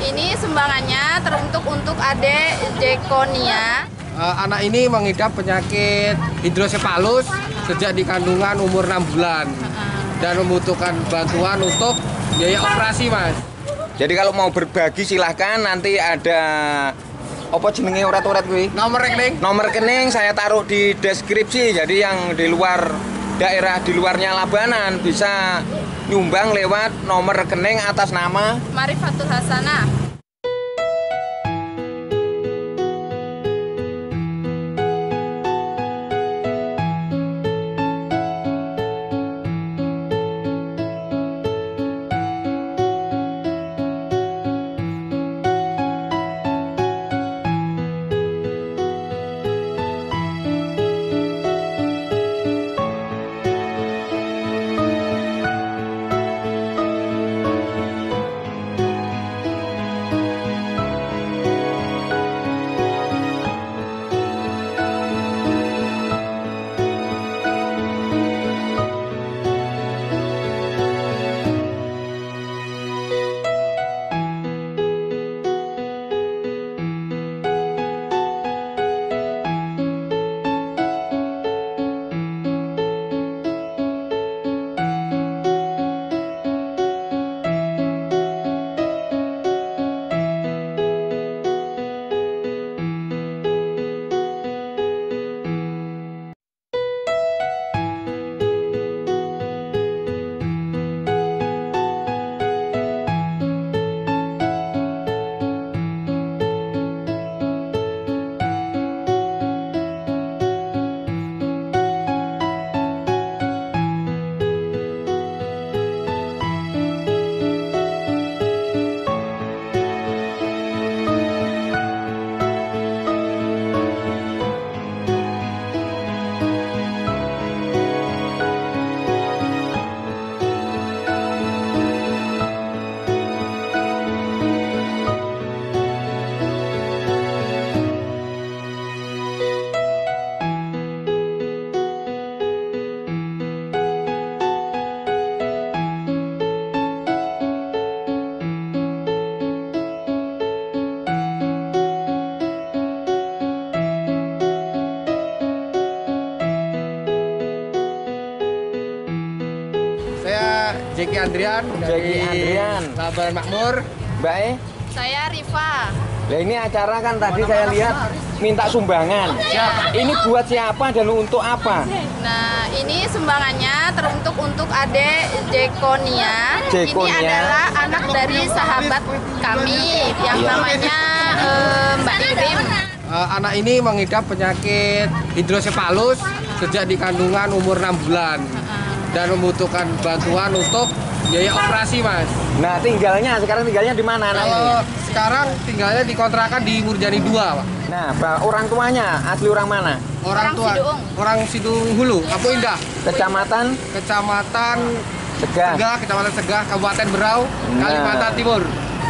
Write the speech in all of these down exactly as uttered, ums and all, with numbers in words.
ini sumbangannya teruntuk untuk adek Jekonia. Uh, anak ini mengidap penyakit hidrosepalus sejak di kandungan umur enam bulan dan membutuhkan bantuan untuk biaya operasi, Mas. Jadi kalau mau berbagi silahkan, nanti ada apa jenenge urat-urat kuwi? Nomor rekening. Nomor rekening saya taruh di deskripsi. Jadi yang di luar daerah di luarnya Labanan bisa nyumbang lewat nomor rekening atas nama Marifatul Hasanah. Saya Jeki Andrian Jeki dari Andrian. Labanan Makmur. Mbak E. Saya Rifa. Nah, ini acara kan tadi saya lihat minta sumbangan. Ini buat siapa dan untuk apa? Nah, ini sumbangannya teruntuk untuk adek Jekonia. Jekonia. Ini adalah anak dari sahabat kami yang Iya. namanya eh, Mbak Irim. Uh, anak ini mengidap penyakit hidrosepalus sejak di kandungan umur enam bulan dan membutuhkan bantuan untuk biaya operasi, Mas. Nah, tinggalnya sekarang tinggalnya di mana anak ini? Kalau sekarang tinggalnya di kontrakan di Murjani dua, Pak. Nah, Pak, orang tuanya asli orang mana? Orang Orang tua Siduung. orang Sidung Hulu, Apu Indah, Kecamatan Kecamatan Segah. Segah, Kecamatan Segah, Kabupaten Berau, Nah. Kalimantan Timur.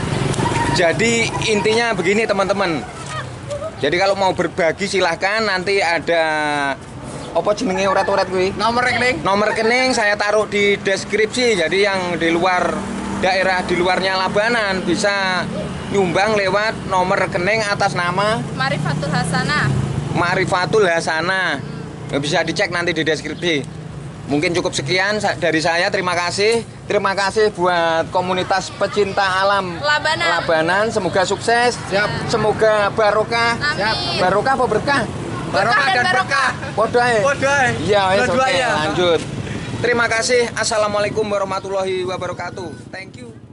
Jadi intinya begini teman-teman. Jadi kalau mau berbagi silahkan, nanti ada apa jenenge urat-urat kuwi? Nomor rekening. Nomor rekening saya taruh di deskripsi. Jadi yang di luar daerah di luarnya Labanan bisa nyumbang lewat nomor rekening atas nama Marifatul Hasanah. Marifatul Hasanah. Ya, bisa dicek nanti di deskripsi. Mungkin cukup sekian dari saya. Terima kasih. Terima kasih buat komunitas pecinta alam Labanan. Labanan. Semoga sukses. Siap. Semoga barokah. Amin. Barokah apa berkah? Barokah dan berkah. Podo ae. Podo ae. Iya, wis, oke, Dua-duanya. lanjut. Terima kasih. Assalamualaikum warahmatullahi wabarakatuh. Thank you.